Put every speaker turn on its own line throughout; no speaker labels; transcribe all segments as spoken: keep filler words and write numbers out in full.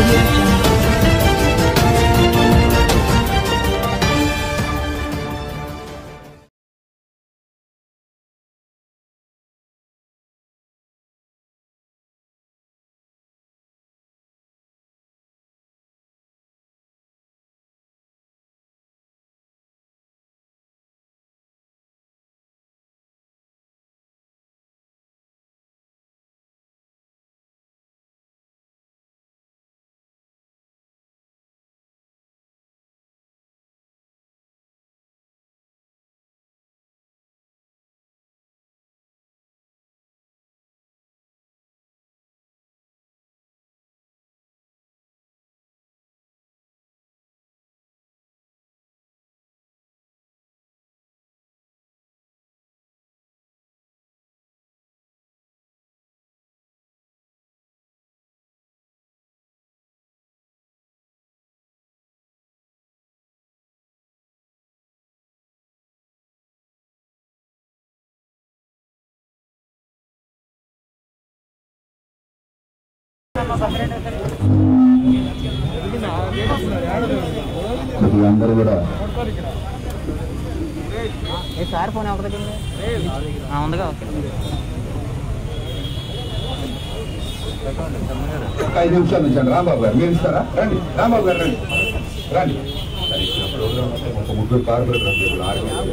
audio jungle.
అందరూ కూడా
sir phone ఎవరి దగ్గర ఉందిగా ఓకే
ఐదు నిమిషాలు ఉంచండి రాంబాబు గారు మీరు ఇస్తారా రండి రాంబాబు గారు రండి రండి ఒక ముగ్గురు కార్పొరేటర్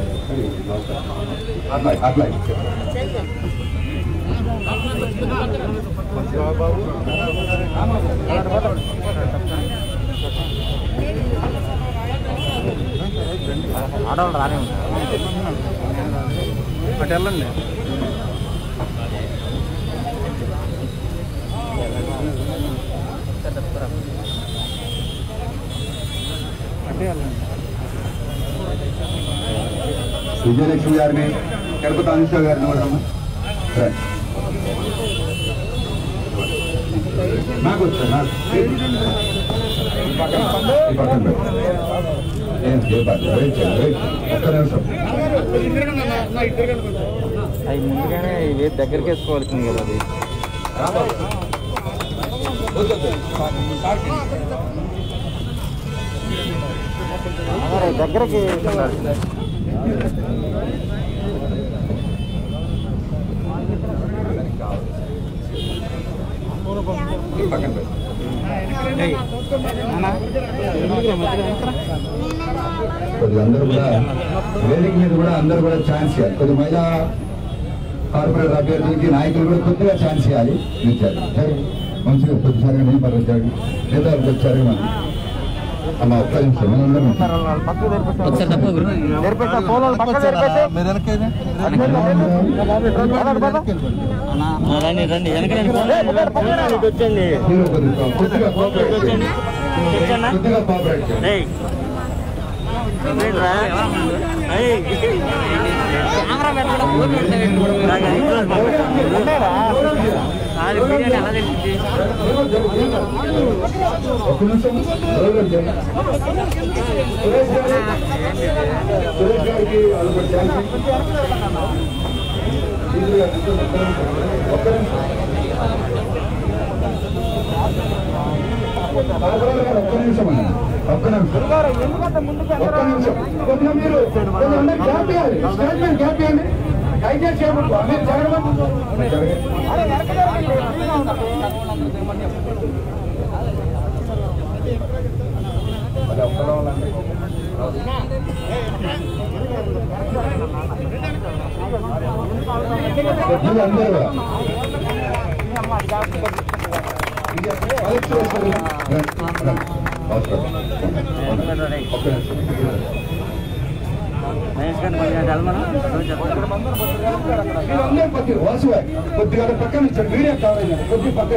అట్లా అట్లా
ఆడవాళ్ళు రానే అటు వెళ్ళండి అటే వెళ్ళండి
విజయలక్ష్మి గారిని తిరుపతి అనుష గారిని కూడా నాకు వచ్చారు నాకు పక్కన ఏం ఒక్క నిమిషం
అవి ముందుగానే ఇవి దగ్గరికి వేసుకోవాల్సింది కదా అది దగ్గరకి
కొద్దిగా అందరూ కూడా వేదిక మీద కూడా అందరూ కూడా ఛాన్స్ ఇవ్వాలి కొద్ది మహిళా కార్పొరేటర్ అభ్యర్థులకి నాయకులు కూడా కొద్దిగా ఛాన్స్ ఇవ్వాలి ఇచ్చారు మంచిగా కొద్దిసారిగా నేను పర్వచ్చాడు లేదా వచ్చారు మనం అమ్మ ఒక్క నిమిషం కొద్దిగా కొద్దిగా కోఆపరేట్ ఒక నిమిషం సురేష్ గారికి ఒక్క నిమిషం ఒక్క నిమిషం అన్న ఒక్క నిమిషం ఒక్క నిమిషం కొద్దిగా మీరు గ్యాప్ ఇవ్వాలి స్టేట్మెంట్ గ్యాప్ ఇవ్వండి దయచేసి చేయకూడదు మీరు జరగడం అందరూ కొద్దిగా పక్కన ఇచ్చాడు మీడియా కావాలి కొద్ది పక్క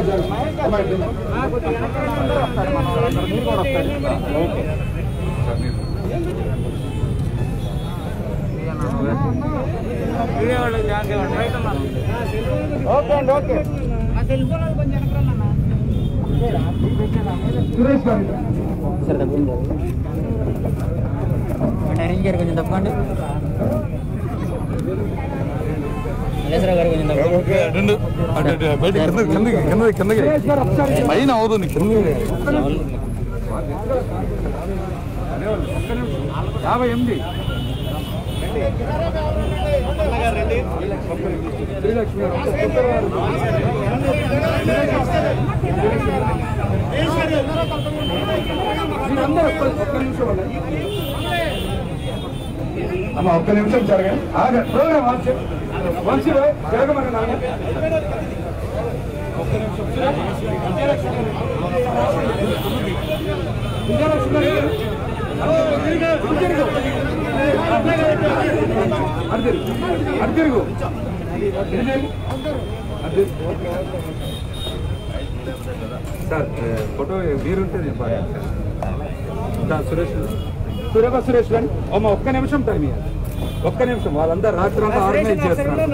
ఓకే అండి ఓకే సురేష్ గారు
సరే తప్పండి అరేంజ్ గారు కొంచెం తప్పండి
రెండు బయట కిందకి కిందకి కిందకి పైన అవదు నీ కింద యాభై ఎనిమిది
అమ్మ ఒక్క నిమిషం జరగండి ఆగ ప్రోగ్రామ్ వంశీ వంశీ జరగమని నాన్న ఒక్క నిమిషం అడ్తిరుగు సార్ ఫోటో మీరుంటే సురేష్ సురేఖ సురేష్ గారు అమ్మ ఒక్క నిమిషం టైం ఇవ్వాలి ఒక్క నిమిషం వాళ్ళందరూ రాత్రి అంతా ఆర్గనైజ్ చేస్తున్నారు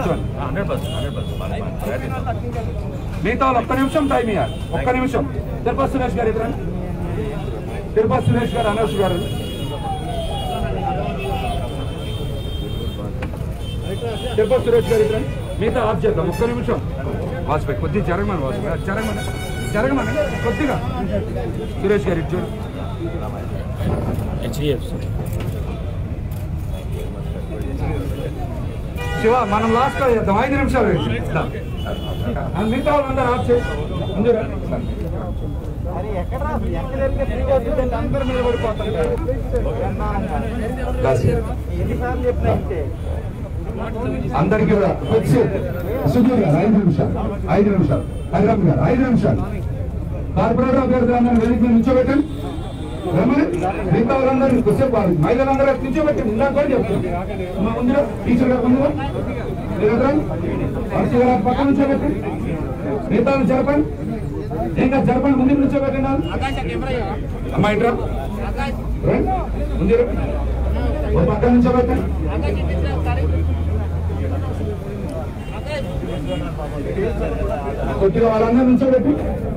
మిగతా వాళ్ళు ఒక్క నిమిషం టైం ఇవ్వాలి ఒక్క నిమిషం తిరుపతి సురేష్ గారు ఇద్దరు తిరుపతి సురేష్ గారు అనూష్ గారు తిరుపతి సురేష్ గారు ఇద్దరు మిగతా ఆఫ్ చేద్దాం ఒక్క నిమిషం వాజ్పేయి కొద్దిగా జరగమని వాజ్పేయి జరగమని జరగమని కొద్దిగా సురేష్ గారు ఇచ్చారు శివ మనం లాస్ట్ చేద్దాం ఐదు నిమిషాలు మిగతా వాళ్ళందరూ ఆఫ్ చేసి అందరికీ కూడా సుధీర్ గారు ఐదు నిమిషాలు ఐదు నిమిషాలు హరిరామ్ గారు ఐదు నిమిషాలు కార్పొరేటర్ అభ్యర్థులందరూ వేదిక మీద నుంచోబెట్టండి రమ్మని మిగతా వాళ్ళందరూ కొద్దిసేపు మహిళలందరూ నుంచోబెట్టండి ఇందాక కూడా చెప్తాను ముందుగా టీచర్ గారు ముందుగా హర్షి గారు పక్కన నుంచోబెట్టండి మిగతా జరపండి ఇంకా జరపండి ముందు నుంచోబెట్టండి అమ్మా ఇంట్రా ముందు ఓ పక్కన నుంచోబెట్టండి కొద్దిగా వాళ్ళందరూ నుంచోబెట్టి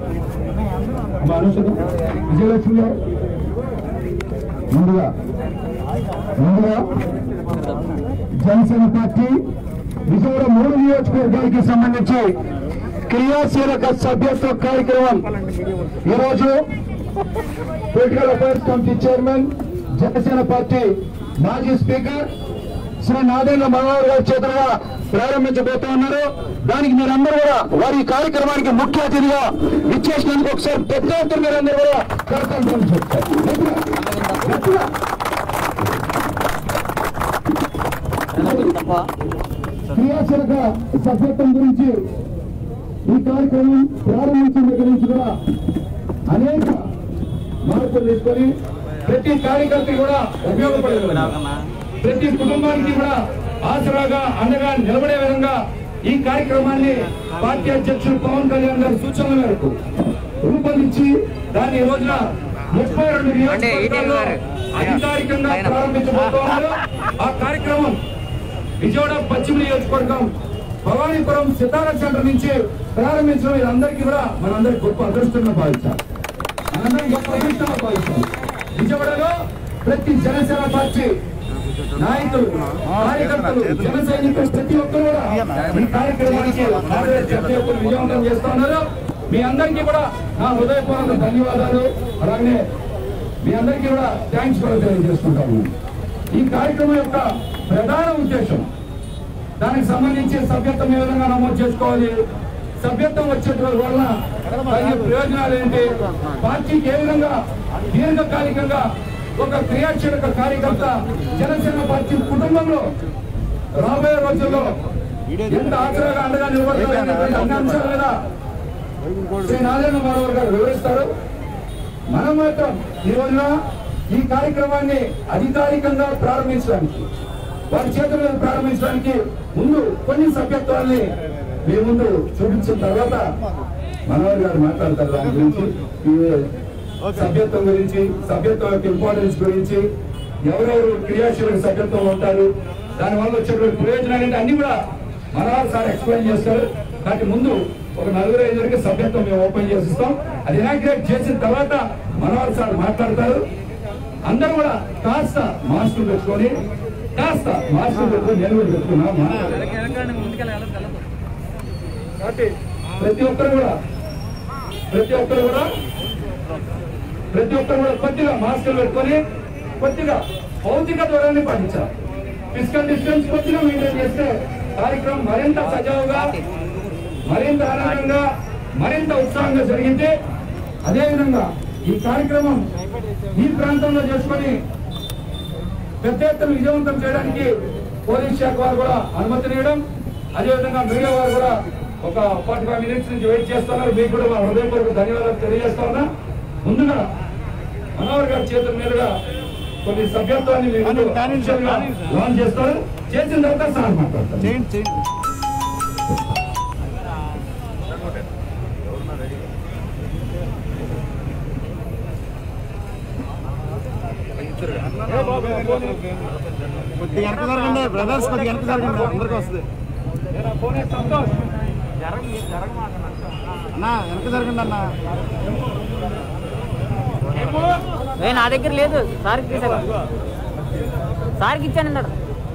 విజయలక్ష్మి గారు ముందుగా ముందుగా జనసేన పార్టీ విజయవాడ మూడు నియోజకవర్గానికి సంబంధించి క్రియాశీలక సభ్యత్వ కార్యక్రమం ఈరోజు political affairs committee chairman Janasena party మాజీ స్పీకర్ శ్రీ నాదేంద్ర మనోహర్ గారి చేతులుగా ప్రారంభించబోతా ఉన్నారు. దానికి మీరందరూ కూడా వారి కార్యక్రమానికి ముఖ్య అతిథిగా ఇచ్చేసినందుకు ఒకసారి పెద్ద ఎత్తున మీరందరూ కూడా కర్తవ్యం చెప్తారు. క్రియాశీలక సభ్యత్వం గురించి ఈ కార్యక్రమం ప్రారంభించిన దగ్గర నుంచి కూడా అనేక మార్పులు తీసుకొని ప్రతి కార్యకర్త కూడా ఉపయోగపడేది, ప్రతి కుటుంబానికి కూడా ఆసరాగా అండగా నిలబడే విధంగా ఈ కార్యక్రమాన్ని పార్టీ అధ్యక్షుడు పవన్ కళ్యాణ్ గారి సూచనల మేరకు రూపొందించి దాన్ని ఈ రోజున ముప్పై రెండు నియోజకవర్గాల్లో అధికారికంగా ప్రారంభించబోతున్నారు. ఆ కార్యక్రమం విజయవాడ పశ్చిమ నియోజకవర్గం భవానీపురం సితారా సెంటర్ నుంచి ప్రారంభించడం ఇదందరికీ కూడా మనందరికీ గొప్ప అదృష్టంగా భావించాలి. మనందరం గొప్ప అదృష్టంగా భావించాలి. విజయవాడలో ప్రతి జనసేన పార్టీ నాయకులు, కార్యకర్తలు, జన సైనికులు ప్రతి ఒక్కరు కూడా ఈ కార్యక్రమానికి విజయవంతం చేస్తా ఉన్నారు. మీ అందరికీ కూడా నా హృదయపూర్వక ధన్యవాదాలు, అలాగే మీ అందరికీ కూడా థ్యాంక్స్ కూడా తెలియజేసుకుంటాము. ఈ కార్యక్రమం యొక్క ప్రధాన ఉద్దేశం, దానికి సంబంధించి సభ్యత్వం ఏ విధంగా నమోదు చేసుకోవాలి, సభ్యత్వం వచ్చేటువంటి వలన కలిగే ప్రయోజనాలు ఏంటి, పార్టీకి ఏ విధంగా దీర్ఘకాలికంగా ఒక క్రియాశీలక కార్యకర్త జనసేన పార్టీ కుటుంబంలో రాబోయే రోజుల్లో ఎంత ఆచరణగా అండగా నిలబడతారు అన్ని అంశాల మీద శ్రీ నారాయణ మనోహర్ గారు వివరిస్తారు. మనం మాత్రం ఈ రోజున ఈ కార్యక్రమాన్ని అధికారికంగా ప్రారంభించడానికి, వారి చేతుల మీద ప్రారంభించడానికి ముందు కొన్ని సభ్యత్వాన్ని మీ ముందు చూపించిన తర్వాత మనోహర్ గారు మాట్లాడతారు. దాని గురించి సభ్యత్వం గురించి, సభ్యత్వం యొక్క ఇంపార్టెన్స్ గురించి, ఎవరెవరు క్రియాశీలక సభ్యత్వం ఉంటారు, దానివల్ల వచ్చేటువంటి ప్రయోజనాలు ఏంటి అన్ని కూడా మనోహర్ సార్ ఎక్స్ప్లెయిన్ చేస్తారు. కాబట్టి ముందు ఒక నలుగురు ఐదుగురికి సభ్యత్వం మేము ఓపెన్ చేసిస్తాం. అది ఇనాగ్రేట్ చేసిన తర్వాత మనోహర్ సార్ మాట్లాడతారు. అందరూ కూడా కాస్త మాస్కులు పెట్టుకొని కాస్త మాస్టర్ పెట్టుకుని నేను కూడా చెప్తున్నా కాబట్టి ప్రతి ఒక్కరు కూడా ప్రతి ఒక్కరు కూడా ప్రతి ఒక్కరు కూడా కొద్దిగా మాస్కులు పెట్టుకొని కొద్దిగా భౌతిక దూరాన్ని పాటించాలి. ఫిజికల్ డిస్టెన్స్ కొద్దిగా మెయింటైన్ చేస్తే కార్యక్రమం మరింత సజావుగా, మరింత ఆనందంగా, మరింత ఉత్సాహంగా జరిగింది. అదేవిధంగా ఈ కార్యక్రమం ఈ ప్రాంతంలో చేసుకొని పెద్ద ఎత్తున విజయవంతం చేయడానికి పోలీస్ శాఖ వారు కూడా అనుమతినివ్వడం, అదేవిధంగా మీడియా వారు కూడా ఒక ఫార్టీ ఫైవ్ మినిట్స్ నుంచి వెయిట్ చేస్తున్నారు. మీకు కూడా మా హృదయపూర్వక ధన్యవాదాలు తెలియజేస్తా ఉన్నా. ముందుగా మనోహర్ గారి చేతుల మీదుగా కొన్ని సభ్యత్వాన్ని లాంచ్ చేస్తారు. చేసిన తర్వాత సార్ మాట్లాడతారు.
కొద్దిగా వెనక జరగండి బ్రదర్స్, కొద్దిగా వెనక జరగండి, అందరికీ వస్తుంది అన్నా, వెనక జరగండి అన్నా.
నా దగ్గర లేదు, సార్కి సార్కి ఇచ్చాను అన్నాడు.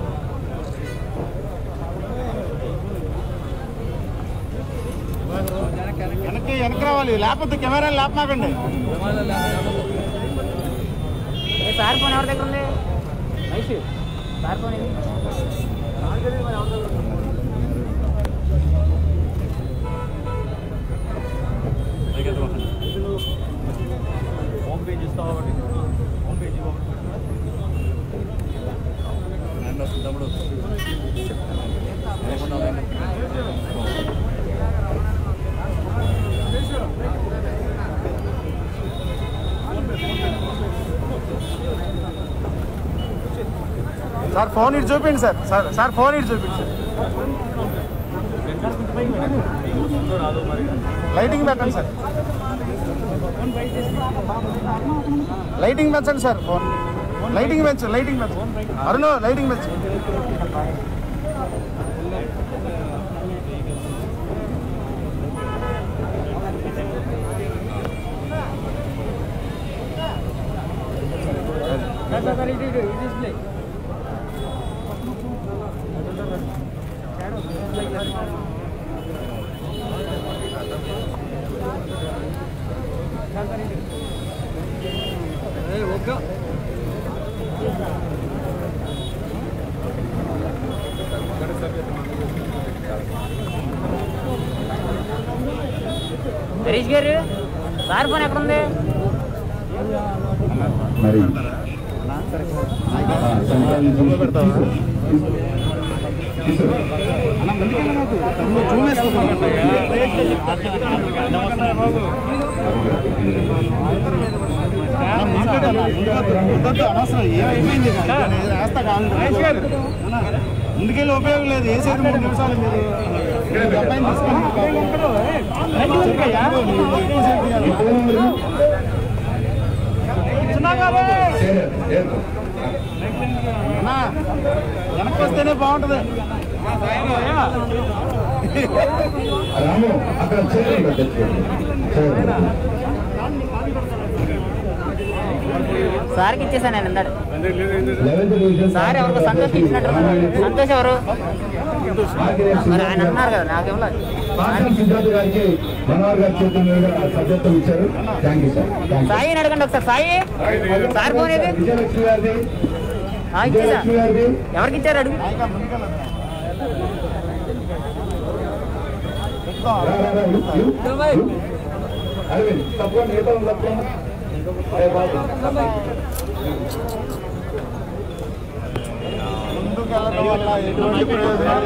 వెనక్కి వెనక రావాలి, లేకపోతే కెమెరా లేపమాకండి.
సార్ ఫోన్ ఎవరి దగ్గర ఉంది? మైషు సార్ ఫోన్ ఇది. హోమ్ పేజ్ ఇస్తావు, హోమ్ పేజ్ తమ్ముడు
సార్ ఫోన్ ఇటు చూపించండి సార్. సార్ సార్ ఫోన్ ఇటు చూపించండి. లైటింగ్ పెట్టండి సార్, లైటింగ్ పెంచండి సార్. ఫోన్ లైటింగ్ పెంచండి, లైటింగ్ పెంచండి. అరుణ్ లైటింగ్ పెంచండి.
హరీష్ గారు సార్ ఫోన్ ఎక్కడ ఉంది?
మరి
ముందుకెళ్ళి ఉపయోగం లేదు. వేసేది మూడు నిమిషాలు. మీరు అబ్బాయిని తీసుకొని వెనక్కి వస్తేనే బాగుంటుంది.
రాము అక్కడ
సార్కి ఇచ్చేసాను నేను ఇందాడు. సార్ ఎవరికి సంతోష్ ఇచ్చినట్టు. సంతోష్ ఎవరు? మరి ఆయన అన్నారు కదా, నాకేమో
సిద్ధార్థ గారికి మనోహర్ గారి చేతుల మీద సభ్యత్వం ఇచ్చారు. Thank you sir.
సాయి అడగండి ఒకసారి. సాయి సార్ ఫోన్ ఏది?
విజయలక్ష్మి గారిది.
ఇచ్చేసా. ఎవరికి ఇచ్చారు అడుగు.
అరవింద్ తప్పకుండా మిగతా తప్పకుండా
ముందుకెళ్ళడం వల్ల ఎటువంటి ప్రయోజనం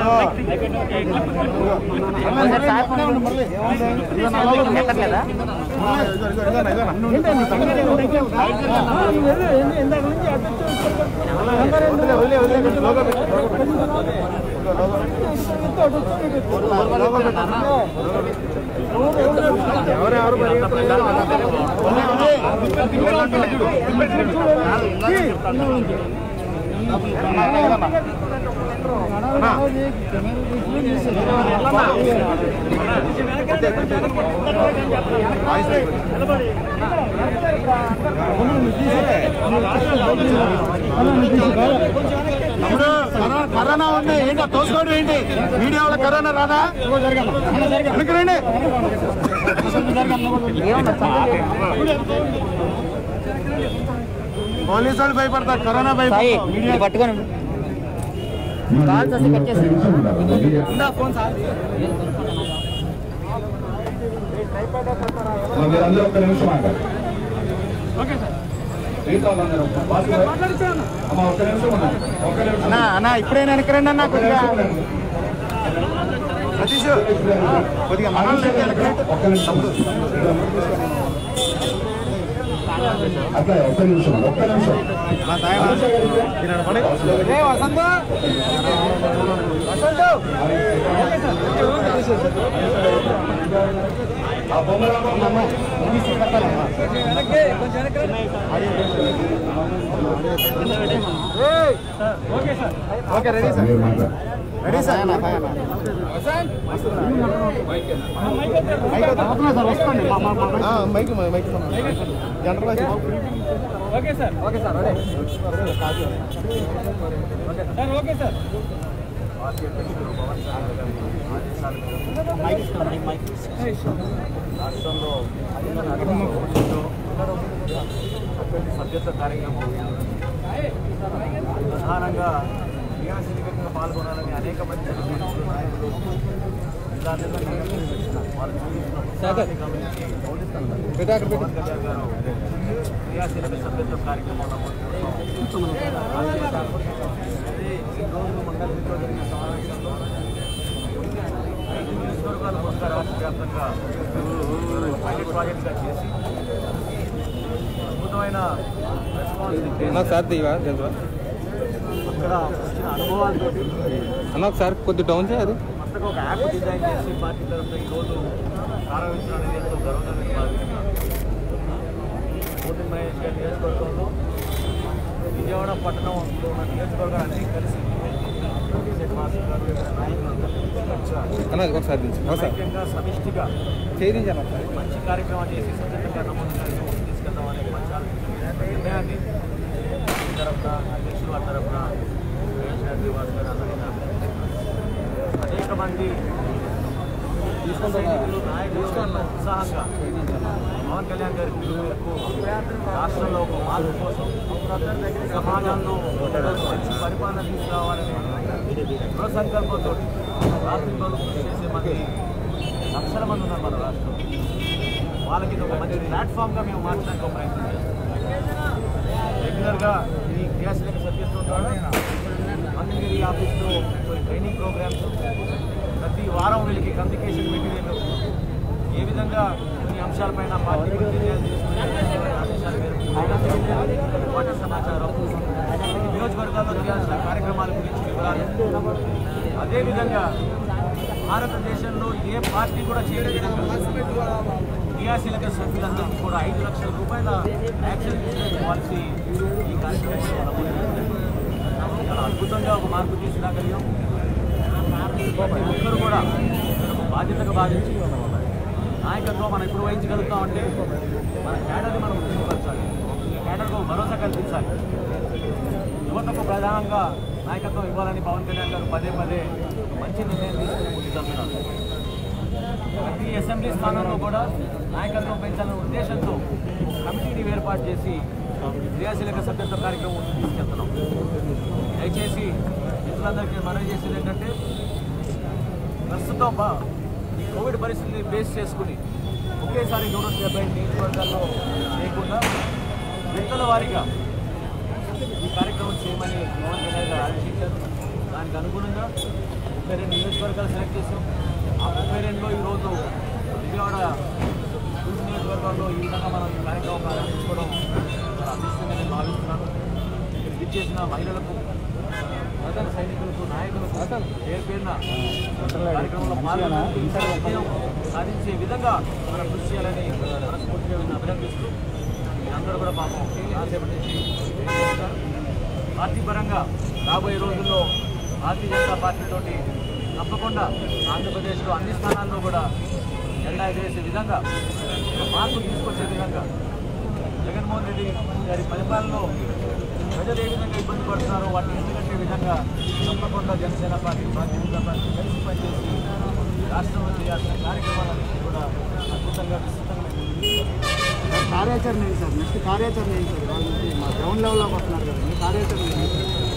ఎవరెవరు ఇప్పుడు కరోనా ఉంది ఏంటో తోసుకోవడం ఏంటి మీడియా వాళ్ళ కరోనా రాదా రండి పోలీసు వాళ్ళు భయపడతారు కరోనా భయపడతారు
పట్టుకొని కాల్స్ వస్తే కట్ చేసి ఫోన్ సార్
మీరందరూ ఒక్క నిమిషం ఆగాలి. అమ్మా ఒక్క నిమిషం ఉన్నారు. ఒక్క నిమిషం
అన్నా అన్నా ఇప్పుడే వెనకరండి అన్న కొద్దిగా సతీష్ కొద్దిగా
ఒక్క నిమిషం అట్లా ఒక్క నిమిషం ఒక్క నిమిషం
వసంత వసంత
ఆ బొమ్మల
okay ready sir ready sir వస్తుంది mike mike general okay sir okay sir okay sir రాష్ట్రంలో సభ్యత్వ కార్యక్రమం ప్రధానంగా క్రియాశీలకంగా పాల్గొనాలని అనేక మంది నాయకులు క్రియాశీలక సభ్యత్వ కార్యక్రమంలో మంగళగిరిలో జరిగిన సమావేశంలో ఐదు నియోజకవర్గాల మొత్తం రాష్ట్ర వ్యాప్తంగా పైలట్ ప్రాజెక్టుగా చేసి అద్భుతమైన రెస్పాన్స్ అక్కడ వచ్చిన అనుభవాలతో
అన్న ఒకసారి కొద్ది డౌన్ చేయదు
కొత్తగా ఒక యాప్ డిజైన్ చేసి పార్టీ తరఫున ఈరోజు ప్రారంభించడం అనేది ఎంతో గర్వకారణంగా భావిస్తున్నాను. పోటీ మహేష్ గారి నియోజకవర్గంలో విజయవాడ పట్టణంలో ఉన్న నియోజకవర్గాలన్నీ కలిసి ఐక్యంగా సమిష్టిగా మంచి కార్యక్రమం చేసి సత్యంగా నమోదు కార్యక్రమం తీసుకెళ్దామనే మంచి నిర్ణయాన్ని తరఫున అధ్యక్షులు వారి తరఫున శ్రీనివాస్ గారు అందరికీ అనేక మంది సైనికులు నాయకులు ఉత్సాహంగా పవన్ కళ్యాణ్ గారి పిలుపు మేరకు రాష్ట్రంలో ఒక మార్పు కోసం సమాజంలో మంచి పరిపాలన తీసుకురావాలని దృఢ సంకల్పంతో రాష్ట్రంలో కృషి చేసే మంది లక్షల మంది ఉన్నారు మన రాష్ట్రం. వాళ్ళకి ఇది ఒక మంచి ప్లాట్ఫామ్గా మేము మార్చడానికి ఒక ప్రయత్నం చేస్తాం. రెగ్యులర్గా ఈ క్రియాశీలక సభ్యత్వం ద్వారా మంత్రిగిరి ఆఫీస్లో కొన్ని ట్రైనింగ్ ప్రోగ్రామ్స్ ప్రతి వారం వీళ్ళకి కమ్యూనికేషన్ మెటీరియల్ ఏ విధంగా ఈ అంశాలపైన పార్టీ నిర్ణయాలు తీసుకునే ఆదేశాల మేరకు వాటి సమాచారం నియోజకవర్గాల్లో చేయాల్సిన కార్యక్రమాల గురించి వివరాలు అదేవిధంగా భారతదేశంలో ఏ పార్టీ కూడా చేయని విధంగా క్రియాశీలక సభ్యులందరికీ కూడా ఐదు లక్షల రూపాయల యాక్షన్ ఇన్సూరెన్స్ పాలసీ ఈ కార్యక్రమంలో చాలా అద్భుతంగా ఒక మార్పు తీసుకురాగలిగాం. ప్రతి ఒక్కరు కూడా ఒక బాధ్యతగా భావించి నాయకత్వం మనం ఎప్పుడు వహించగలుగుతామంటే మన క్యాడర్ని మనం ఉత్తేజపరచాలి, క్యాడర్కు భరోసా కల్పించాలి. యువతకు ప్రధానంగా నాయకత్వం ఇవ్వాలని పవన్ కళ్యాణ్ గారు పదే పదే మంచి నిర్ణయం తీసుకుని ముందుకెళ్తున్నారు. ప్రతి అసెంబ్లీ స్థానంలో కూడా నాయకత్వం పెంచాలనే ఉద్దేశంతో కమిటీని ఏర్పాటు చేసి క్రియాశీలక సభ్యత్వ కార్యక్రమం తీసుకెళ్తున్నాం. దయచేసి మిత్రులందరికీ మనవి చేసేది ఏంటంటే ప్రస్తుతం ఈ కోవిడ్ పరిస్థితిని బేస్ చేసుకుని ఒకేసారి నూట డెబ్బై నియోజకవర్గాల్లో చేయకుండా విడతల వారీగా ఈ కార్యక్రమం చేయమని పవన్ కళ్యాణ్ గారు ఆదేశించారు. దానికి అనుగుణంగా ముప్పై రెండు నియోజకవర్గాలు సెలెక్ట్ చేశాం. ఆ ముప్పై రెండులో ఈరోజు విజయవాడ తూర్పు నియోజకవర్గాల్లో ఈ విధంగా మనం ఈ కార్యక్రమం ప్రారంభించుకోవడం చాలా అదృష్టంగా నేను భావిస్తున్నాను. ఇక్కడ విచ్చేసిన మహిళలకు, ప్రధాన సైనికులకు, నాయకులకు పేరు పేరున కార్యక్రమంలో పాల్గొని విజయం సాధించే విధంగా మనం కృషి చేయాలని మనస్ఫూర్తిగా అభినందిస్తూ మీరందరూ కూడా పాపం కాసేపటి నుంచి చేస్తారు. పార్టీ పరంగా రాబోయే రోజుల్లో భారతీయ జనతా పార్టీతోటి తప్పకుండా ఆంధ్రప్రదేశ్లో అన్ని స్థానాల్లో కూడా జెండా ఎగరేసే విధంగా మార్పు తీసుకొచ్చే విధంగా జగన్మోహన్ రెడ్డి గారి పరిపాలనలో ప్రజలు ఏ విధంగా ఇబ్బంది పడుతున్నారో వాటిని ఎందుకంటే విధంగా తప్పకుండా జనసేన పార్టీ భారతీయ జనతా పార్టీ కలిసి పనిచేసి రాష్ట్రంలో చేయాల్సిన కార్యక్రమాలన్నింటినీ కూడా అద్భుతంగా విస్తృతంగా
కార్యాచరణ ఏంటి సార్? నెక్స్ట్ కార్యాచరణ ఏంటి సార్? వాళ్ళ నుంచి మా గ్రౌండ్ లెవెల్లో వస్తున్నారు కదా, మీ కార్యాచరణ ఏంటి?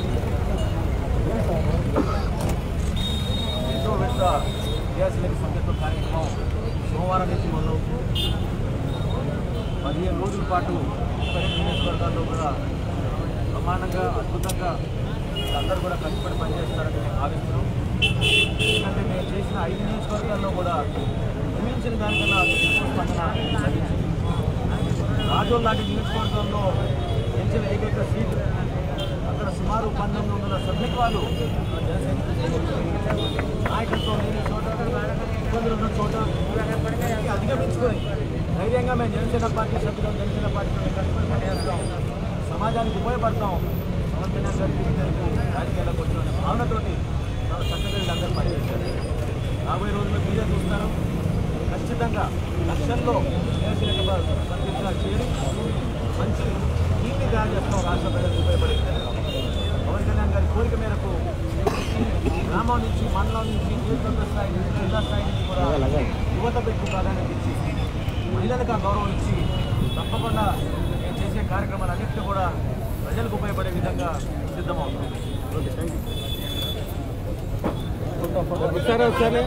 ఎంతో విడత క్రియాశీలక సంఘటన కార్యక్రమం సోమవారం నుంచి మొదలవుతుంది. పదిహేను రోజుల పాటు పన్నెండు నియోజకవర్గాల్లో కూడా బ్రహ్మాండంగా అద్భుతంగా అందరూ కూడా కష్టపడి పనిచేస్తారని మేము భావిస్తున్నాం. ఎందుకంటే మేము చేసిన ఐదు నియోజకవర్గాల్లో కూడా ఊహించిన దానికన్నా ఎక్కువ స్పందన లభించింది. రాజోల్ లాంటి నియోజకవర్గంలో గెలిచిన ఏకైక సీటు అక్కడ సుమారు పంతొమ్మిది వందల సభ్యత్వాలు నాయకత్వం లేని చోట ఇబ్బందులు ఉన్న చోట అధిగమించుకొని ధైర్యంగా మేము జనసేన పార్టీ సభ్యులు జనసేన పార్టీలో కష్టపడి పనిచేస్తాం, సమాజానికి ఉపయోగపడతాం, పవన్ కళ్యాణ్ గారికి రాజకీయాలకు వచ్చిన భావనతోటి చాలా చక్కగా వీళ్ళందరూ పనిచేస్తారు. రాబోయే రోజుల్లో మీరే చూస్తారు. ఖచ్చితంగా లక్షల్లో జనసేన సంతృప్తిగా చేరి మంచి కీర్తి తయారు చేస్తాం, రాష్ట్ర ప్రజలకు ఉపయోగపడే పవన్ కళ్యాణ్ గారి కోరిక మేరకు గ్రామం నుంచి మండలం నుంచి నియోజకవర్గ స్థాయి నుంచి జిల్లా స్థాయి నుంచి కూడా యువత పెట్టి ప్రాధాన్యత ఇచ్చి మహిళలకు ఆ గౌరవం ఇచ్చి తప్పకుండా నేను చేసే కార్యక్రమాలన్నింటినీ కూడా ప్రజలకు ఉపయోగపడే విధంగా సిద్ధమవుతుంది. Okay, thank you.
సరే సరే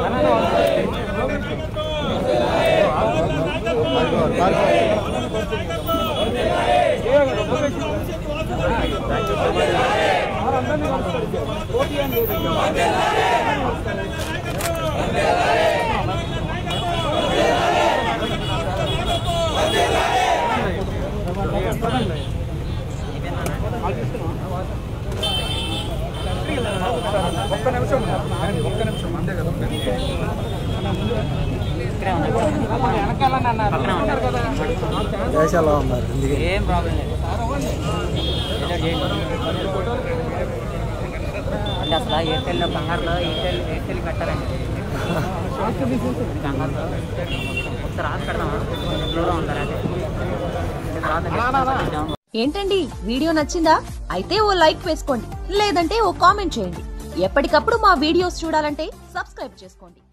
ఒక్క నిమిషం ఒక్క నిమిషం అంతే కదా. దేశాల్లో ఉన్నారు,
ఏం ప్రాబ్లం లేదు అంటే అసలు ఎయిర్టెల్లో కంగారులో ఎయిర్టెల్ ఎయిర్టెల్ కట్టారండి. కంగారులో ఒకసారి రాసి పెడదామా? ఫ్లోలో ఉంటారు అదే
ఏంటండి వీడియో నచ్చిందా? అయితే ఓ లైక్ వేసుకోండి, లేదంటే ఓ కామెంట్ చేయండి. ఎప్పటికప్పుడు మా వీడియోస్ చూడాలంటే సబ్స్క్రైబ్ చేసుకోండి.